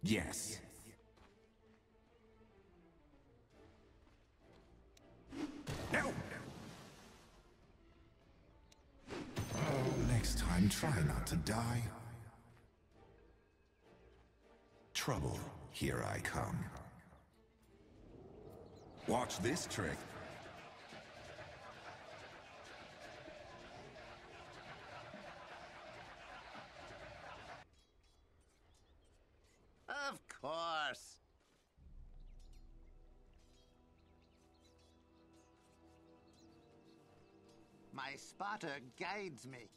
Yes. No! Next time, try not to die. Trouble, here I come. Watch this trick. Of course. My spotter guides me.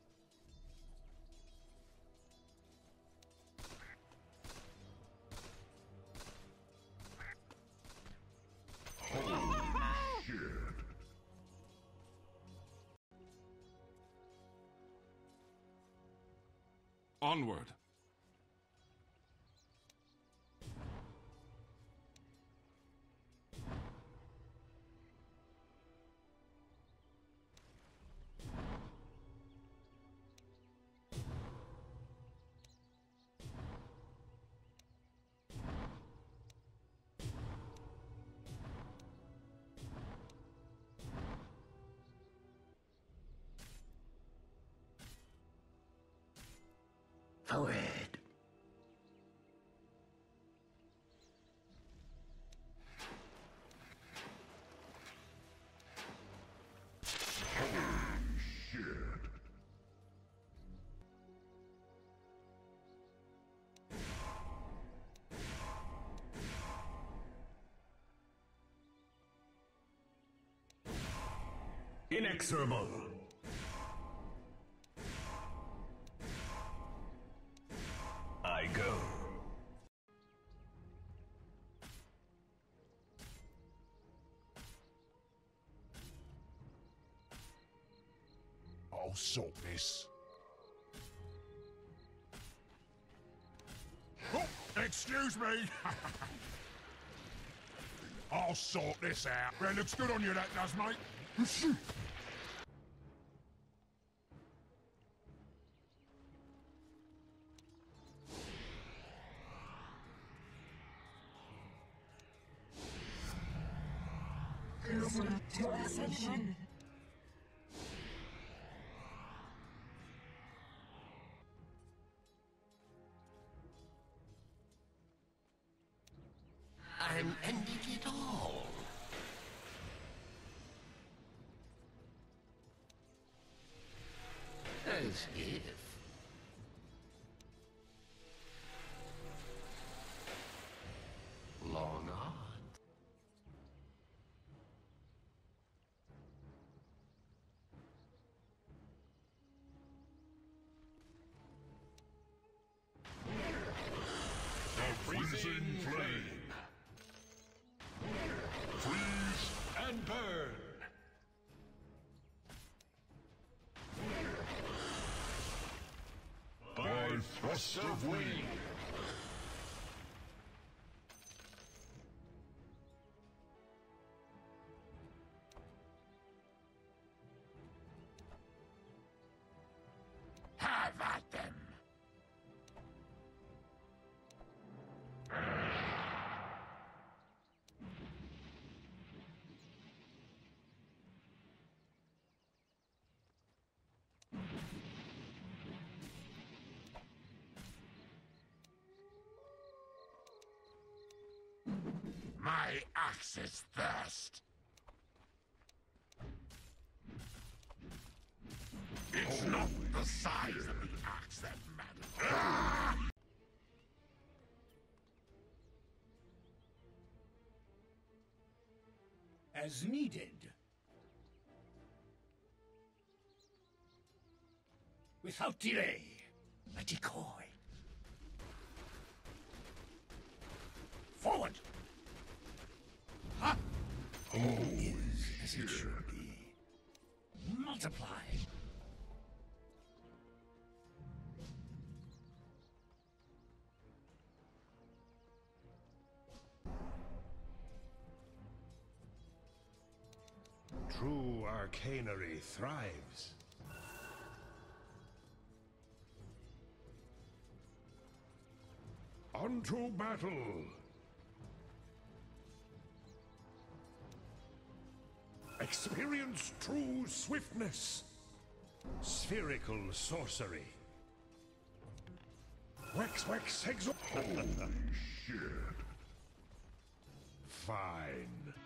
Onward. Forward. Inexorable. I go. I'll sort this. Oh, excuse me. I'll sort this out. Well, looks good on you, that does, mate. Closer to ascension. I'm ending it all. As if. Long on. Freezing flame. Freeze and burn. By thrust of wing. Have at them. My axe's thirst. It's not the size of the axe that matters. As needed. Without delay, a decoy. Forward! Huh? All is as it should be. Multiply. True arcanery thrives. Unto battle! Experience true swiftness! Spherical sorcery. Wex exo- Holy shit. Fine.